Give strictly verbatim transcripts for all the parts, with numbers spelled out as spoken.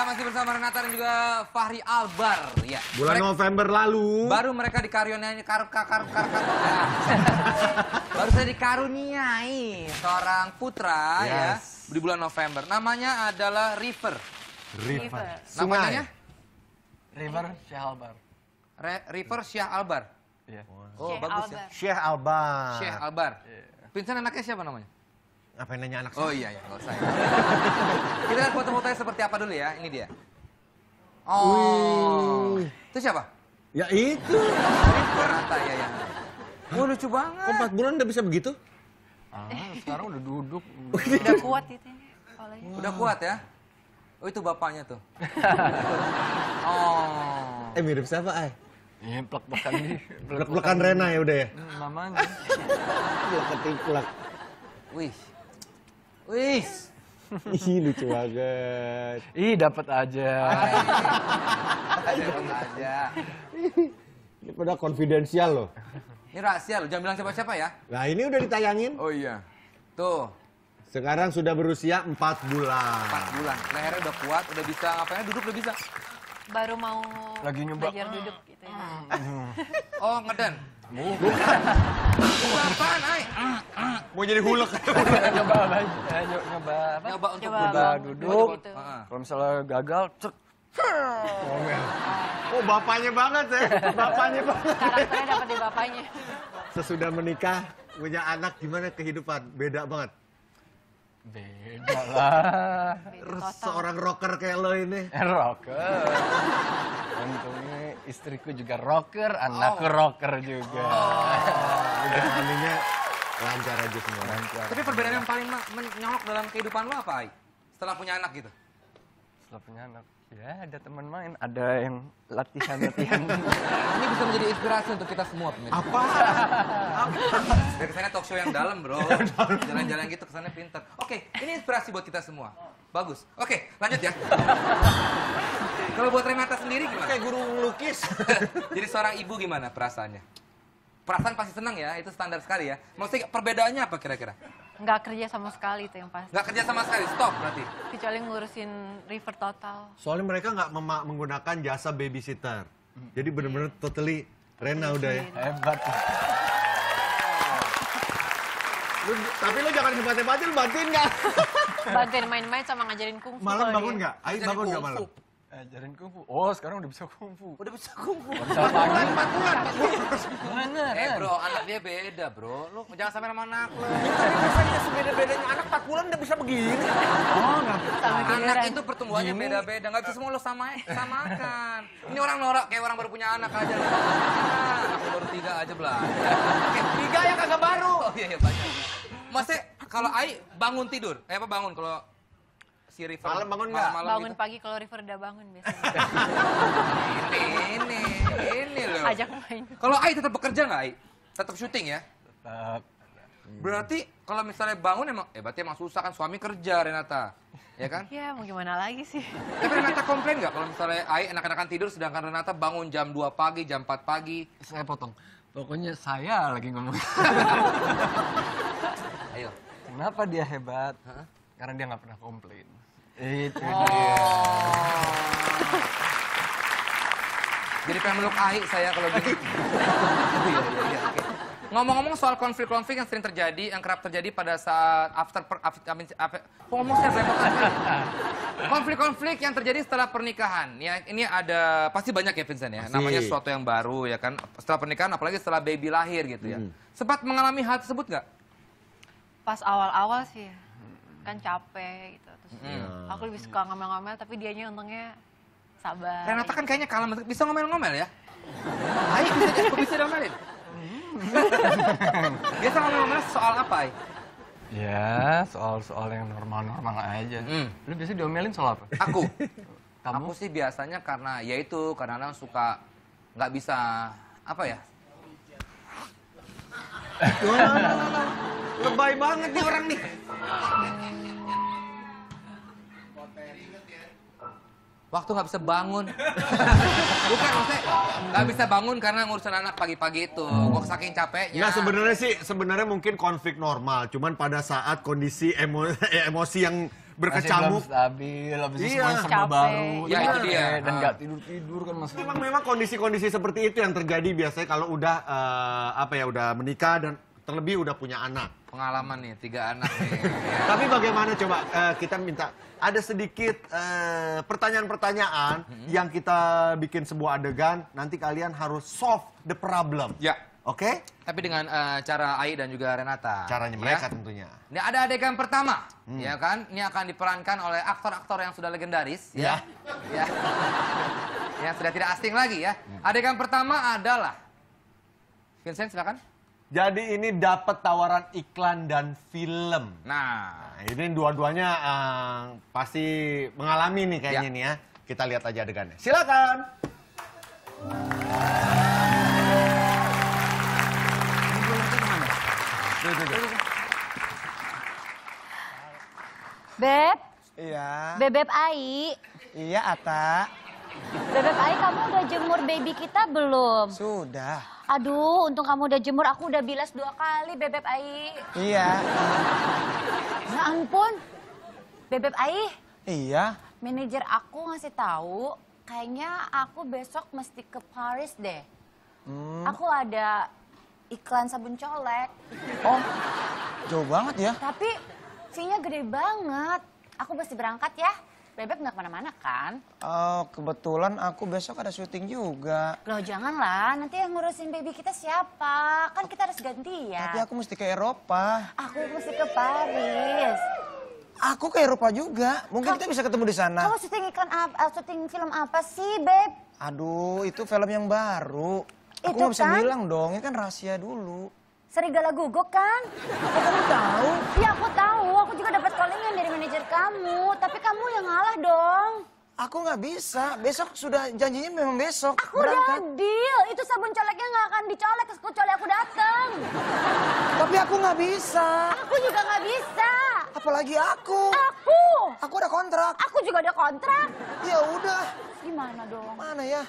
masih bersama Renata dan juga Fahri Albar. Ya. Bulan mereka, November lalu. Baru mereka dikaruniai kar kar kar kar kar. Baru saya dikaruniai seorang putra yes. ya di bulan November. Namanya adalah River. River. Namanya? River Syah Albar. Re River Syah Albar. Iya. Oh, Syekh bagus Albar. ya. Syekh Albar. Syekh Albar. Yeah. Vincent anaknya siapa namanya? Apa yang nanya anak saya? Oh iya, ya, nggak usah. Ya. Kita lihat foto-fotonya seperti apa dulu ya. Ini dia. Oh, Wih. Itu siapa? Ya itu. Renata, ya, ya. Oh, lucu banget. Kok empat bulan udah bisa begitu? Ah, sekarang udah duduk. Udah kuat itu. Wow. Udah kuat ya? Oh, itu bapaknya tuh. Oh. Eh, mirip siapa, Ay? Iya, plek-plekan nih. Plek-plekan Rena ya udah ya? Hmm, namanya. Plek-plek. Wih. Wih. Ih, lucu banget. Ih, dapat aja. Dapat aja. Ini pada konfidensial loh. Ini rahasia loh, jangan bilang siapa-siapa ya. Nah, ini udah ditayangin. Oh iya. Tuh. Sekarang sudah berusia empat bulan. empat bulan. Lehernya udah kuat, udah bisa ngapain? Duduk udah bisa. Baru mau lagi nyoba belajar duduk gitu ya. Oh, ngeden. Apaan, Ay? Mau jadi hulek. Nyoba apa? Eh, nyoba apa? Nyoba untuk Coba duduk. duduk. Gitu. Kalau misalnya gagal, cek. Oh, bapaknya banget ya. Bapaknya banget. Karakternya dapat di bapaknya. Sesudah menikah, punya anak gimana kehidupan? Beda banget. Beda lah. Beda total. Seorang rocker kayak lo ini. Eh, rocker. Untungnya istriku juga rocker, anakku oh. rocker juga. Oh. Udah ininya lancar aja semua. Lancar. Tapi perbedaan yang paling menyolok dalam kehidupan lo apa, Ay? Setelah punya anak gitu? Setelah punya anak, ya ada teman main, ada yang latihan-latihan. Ini bisa menjadi inspirasi untuk kita semua, pemirsa. Apa? Dari kesannya talk show yang dalam, bro. Jalan-jalan gitu, kesannya pintar. Oke, ini inspirasi buat kita semua. Bagus. Oke, lanjut ya. Kalau buat Renata sendiri gimana? Kayak guru melukis. Jadi seorang ibu gimana perasaannya? Perasaan pasti senang ya, itu standar sekali ya. Maksudnya perbedaannya apa kira-kira? Nggak kerja sama sekali itu yang pasti. Nggak kerja sama sekali, stop berarti? Kecuali ngurusin River total. Soalnya mereka nggak menggunakan jasa babysitter. Jadi bener-bener totally Rena udah ya. Hebat. Lu, tapi lo jangan hebat-hebatin, bantuin nggak? Bantuin main-main sama ngajarin kungfu. Malam kalau bangun dia. nggak? Ayo bangun nggak malam? Ajarin kungfu. Oh, sekarang udah bisa kungfu. Udah bisa kungfu. Bisa pagi. empat bulan. Mana? Eh bro, anak dia beda bro. Lu jangan sampai sama anak lu. Tapi rasanya sebeda-bedanya anak empat bulan udah bisa begini. Oh, nggak Sama Anak giliran. itu pertumbuhannya beda-beda, nggak bisa semua lo sama samakan. Ini orang norak kayak orang baru punya anak aja. Anak baru tiga aja belah. Oke, tiga yang kagak baru. Oh iya, iya banyak. Maksudnya kalau Ai bangun tidur, eh apa bangun kalau si River Malam bangun nggak? Bangun gitu? pagi kalau River udah bangun biasanya. Ini, ini, ini loh. Ajak main. Kalau Ai tetap bekerja nggak Ai? Tetap syuting ya? Tetap. Berarti kalau misalnya bangun emang, eh berarti emang susah kan suami kerja Renata, ya kan? Ya mau gimana lagi sih. Tapi Renata komplain nggak kalau misalnya Ai enak-enakan tidur sedangkan Renata bangun jam dua pagi, jam empat pagi? Saya potong. Pokoknya saya lagi ngomong. Ayo. Kenapa dia hebat? Hah? Karena dia nggak pernah komplain. Itu Oh. dia. Jadi pengen meluk Ai saya kalau gini. Iya, iya, iya. Oke. Ngomong-ngomong soal konflik-konflik yang sering terjadi, yang kerap terjadi pada saat after per, after, after, ngomong saya belepotan. Konflik-konflik yang terjadi setelah pernikahan. Ya, ini ada pasti banyak ya Vincent ya. Pasti. Namanya sesuatu yang baru ya kan. Setelah pernikahan apalagi setelah baby lahir gitu ya. Hmm. Sempat mengalami hal tersebut nggak? Pas awal-awal sih kan capek gitu. Terus Hmm. aku lebih suka ngomel-ngomel tapi dianya untungnya sabar. Renata kan kayaknya kalem, bisa ngomel-ngomel ya? Ai bisa, aku bisa ngomelin. Biasa ngomel-ngomel soal apa, Ai? Ya, soal-soal yang normal-normal aja. Hmm. Lu biasa diomelin soal apa? Aku. Kamu? Aku sih biasanya karena ya itu kadang-kadang suka nggak bisa apa ya? Lebay banget nih orang nih. Waktu nggak bisa bangun. Bukan maksudnya nggak bisa bangun karena ngurusin anak pagi-pagi itu. Gue saking capeknya. Nggak, sebenarnya sih sebenarnya mungkin konflik normal, cuman pada saat kondisi emo, emosi yang berkecamuk. Masih belum stabil, habis itu Iya. semuanya serba Capek. baru. Ya, itu dia. Dan Ah. nggak tidur-tidur kan masih. Memang memang kondisi-kondisi seperti itu yang terjadi biasanya kalau udah eh, apa ya udah menikah dan terlebih udah punya anak. Pengalaman nih, tiga anak nih. Tapi bagaimana coba eh, kita minta ada sedikit eh, pertanyaan-pertanyaan yang kita bikin sebuah adegan, nanti kalian harus solve the problem. Ya, Oke? tapi dengan eh, cara Ai dan juga Renata. Caranya Ya. mereka tentunya. Ini ada adegan pertama, ya kan? Ini akan diperankan oleh aktor-aktor yang sudah legendaris, ya. Ya. Yang sudah tidak asing lagi ya. Adegan pertama adalah Vincent silakan. Jadi ini dapat tawaran iklan dan film. Nah, Nah, ini dua-duanya eh, pasti mengalami nih kayaknya Ya. nih ya. Kita lihat aja adegannya. Silakan. Beb, Iya. Bebeb Ai. Iya, Ata. Bebeb Ai, kamu udah jemur baby kita belum? Sudah. Aduh, untung kamu udah jemur. Aku udah bilas dua kali, Bebeb Ai. Iya. Ya ampun. Bebeb Ai, Iya. manajer aku ngasih tahu, kayaknya aku besok mesti ke Paris deh. Hmm. Aku ada iklan sabun colek, Oh, jauh banget ya. tapi fee-nya gede banget. Aku mesti berangkat ya. Bebeb nggak kemana-mana kan? Oh, kebetulan aku besok ada syuting juga. Loh janganlah, nanti yang ngurusin baby kita siapa? Kan kita harus gantian. Tapi aku mesti ke Eropa. Aku mesti ke Paris. Aku ke Eropa juga. Mungkin kita bisa ketemu di sana. Kamu syuting iklan apa, uh, syuting film apa sih, Beb? Aduh, itu film yang baru. Aku Itu nggak bisa kan? bilang dong, ini kan rahasia dulu. Serigala Guguk kan? Oh, kamu tahu? Iya aku tahu, aku juga dapat callingan dari manajer kamu. Tapi kamu yang ngalah dong. Aku nggak bisa. Besok sudah janjinya memang besok. Aku udah deal, itu sabun coleknya nggak akan dicolek kecuali aku datang. Tapi aku nggak bisa. Aku juga nggak bisa. Apalagi aku. Aku, Aku ada kontrak. aku juga ada kontrak. Ya udah. Gimana dong? Mana ya?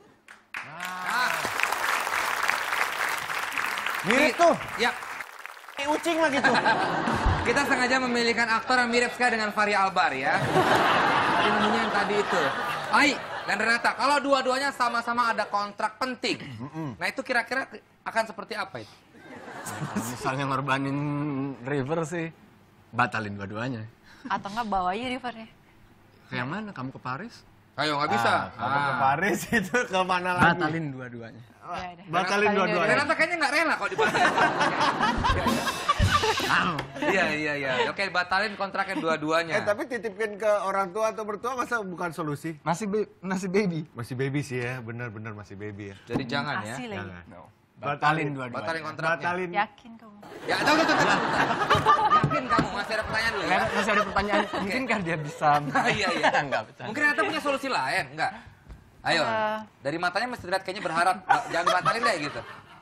Mirip tuh. ya. Kayak ucing lah gitu. Kita sengaja memilihkan aktor yang mirip sekali dengan Fahri Albar ya. Tadi namanya yang tadi itu. Ai dan Renata, kalau dua-duanya sama-sama ada kontrak penting. Nah itu kira-kira akan seperti apa itu? Misalnya ngorbanin River sih, batalin dua-duanya. Atau enggak bawa aja Rivernya. Kayak mana? Kamu ke Paris? Ayo nggak bisa. Kamu ke Ah. Paris itu ke mana lagi? Batalin dua-duanya. Ya udah. Batalin dua-duanya. Renata kayaknya nggak rela kalau dibatalin. Iya iya iya. Oke batalin kontraknya dua-duanya. Eh tapi titipin ke orang tua atau mertua masa bukan solusi? Masih be masih baby. Masih baby sih ya, benar-benar masih baby ya. Jadi jangan ya. Asli lagi. Jangan. No. Batalin dua-duanya. Batalin kontraknya. Batalin. Yakin kamu? Ya tahu tahu tahu. Yakin kamu masih ada pertanyaan dulu ya? Karena masih ada pertanyaan, mungkinkah dia bisa? Iya iya. Enggak, bercanda. Mungkin Renata punya solusi lain, enggak? Ayo, Eh. dari matanya mesti lihat kayaknya berharap "Ba- jangan batalin deh gitu.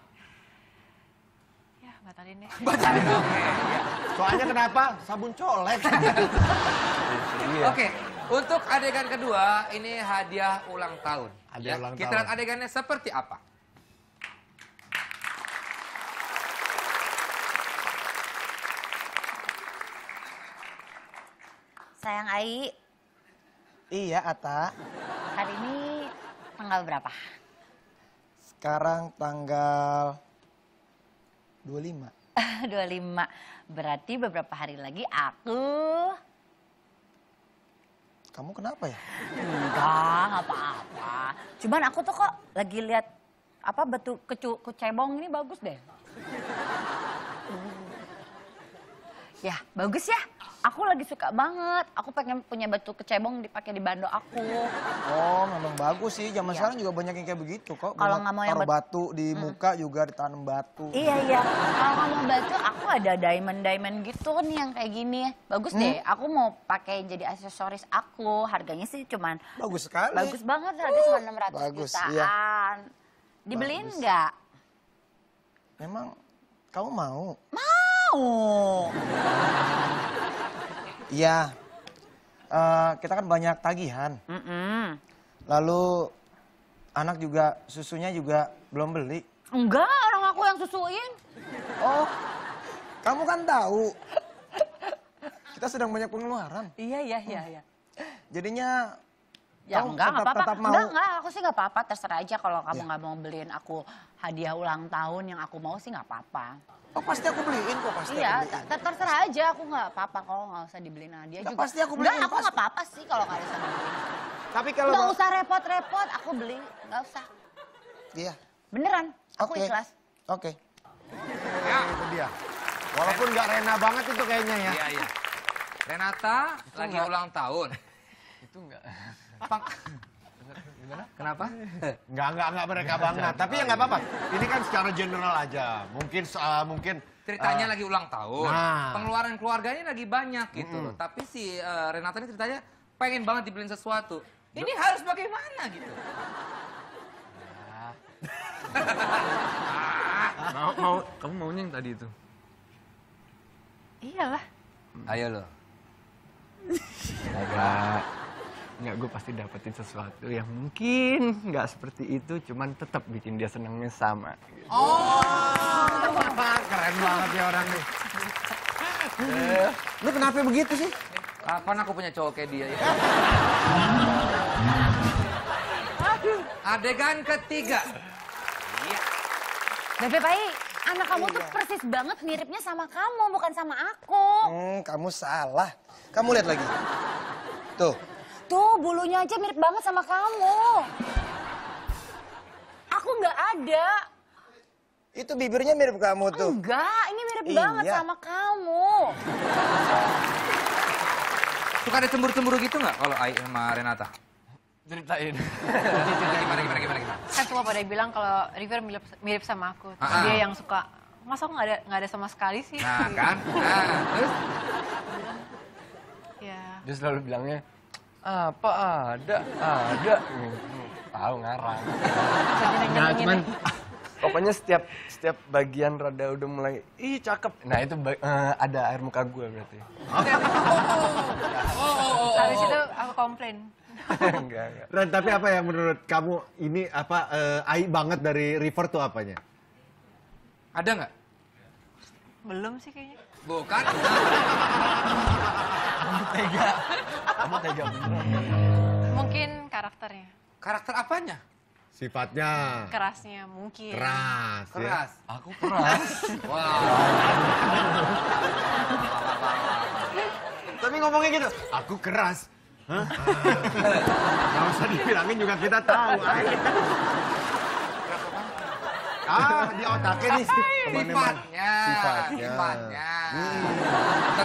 Ya batalin deh. Batalin. Oke. Soalnya kenapa? Sabun colek. Iya. Oke, untuk adegan kedua ini hadiah ulang tahun. Hadiah ulang Kita tahun. lihat adegannya seperti apa. Sayang Ai, Iya, Ata. hari ini tanggal berapa? Sekarang tanggal dua puluh lima. dua puluh lima. Berarti beberapa hari lagi aku... Kamu kenapa ya? Enggak, nggak apa-apa. Cuman aku tuh kok lagi lihat apa batu kecu kecebong ini bagus deh. Ya, bagus ya. Aku lagi suka banget. Aku pengen punya batu kecebong dipakai di bando aku. Oh, memang bagus sih. Zaman Iya. sekarang juga banyak yang kayak begitu kok. Kalau Banyak nggak mau yang taruh bet- batu di muka juga ditanam batu. Iya, iya. Kalau kamu batu, aku ada diamond-diamond gitu nih yang kayak gini. Bagus deh. Aku mau pakai jadi aksesoris aku. Harganya sih cuman Bagus sekali. bagus banget. Harganya cuma enam ratus Bagus, jutaan. iya. Dibeliin Bagus. nggak? Memang kamu mau? Mau. Iya. Eh, kita kan banyak tagihan. Mm-mm. Lalu anak juga susunya juga belum beli. Enggak, orang aku yang susuin. Oh, kamu kan tahu. Kita sedang banyak pengeluaran. Iya, iya, iya, iya. Jadinya Ya kamu enggak, tetap, nggak apa-apa. tetap mau. Enggak, enggak, aku sih nggak apa-apa. Terserah aja kalau kamu Ya. nggak mau beliin aku hadiah ulang tahun yang aku mau sih nggak apa-apa. Oh pasti aku beliin kok, pasti Iya, aku beliin. ter- terserah aja. Aku nggak apa-apa kalau nggak usah dibeliin hadiah Nggak, juga. pasti aku beliin, Enggak, aku pasti. nggak apa-apa sih kalau nggak usah dibeliin. Tapi kalau Nggak usah repot-repot, aku beli. Nggak usah. Iya, Beneran, aku oke. ikhlas. Oke. itu dia. Walaupun nggak Rena banget itu kayaknya ya. Iya, iya. Renata lagi enggak. ulang tahun. Itu enggak. Pang... Kenapa? Nggak, nggak, nggak mereka banget. Tapi ya nggak apa-apa. Ini kan secara general aja. Mungkin, uh, mungkin Ceritanya uh, lagi ulang tahun. Nah. Pengeluaran keluarganya lagi banyak gitu. Mm. Tapi si eh, Renata ini ceritanya pengen banget dibeliin sesuatu. Ini harus bagaimana gitu. Mau, mau, kamu maunya yang tadi itu? Iyalah. Ayo lo. Enggak. Enggak, gue pasti dapetin sesuatu yang mungkin nggak seperti itu, cuman tetap bikin dia senangnya sama. Gitu. keren banget ya orang nih. Lu kenapa begitu sih? Kapan aku punya cowok kayak dia ya? Adegan ketiga. Bebe Pai, anak kamu tuh persis banget miripnya sama kamu, bukan sama aku. Hmm, kamu salah. Kamu lihat lagi. Tuh. Tuh, bulunya aja mirip banget sama kamu. Aku nggak ada. Itu bibirnya mirip kamu tuh. Enggak, ini mirip Iya. banget sama kamu. Suka ada cemburu-cemburu gitu nggak kalau Ai sama Renata? Ceritain. Gimana, gimana, gimana, gimana? Kan semua pada bilang kalau River mirip, mirip sama aku. Terus Ah. dia yang suka, masa aku nggak ada nggak ada sama sekali sih? Nah kan? Nah, terus? Ya. Dia selalu bilangnya, apa ada, ada. Hmm, tahu ngarang. Nah, cuman pokoknya setiap setiap bagian rada udah mulai, ih cakep. Nah itu ba- eh, ada air muka gue berarti. Habis itu aku komplain. enggak, enggak. Ren, tapi apa yang menurut kamu ini apa uh, ai banget dari River tuh apanya? Ada nggak? Belum sih kayaknya. Bukan? Kamu tega beneran. Mungkin karakternya, Karakter apanya? Sifatnya kerasnya mungkin. keras, ya. Keras. Aku keras. Wow. Tapi ngomongnya gitu, aku keras. Hah? Gak usah dibilangin juga kita tahu. Ai. Ah, di otaknya nih. teman-teman. Sifatnya. Sifatnya. Sifatnya. Hmm.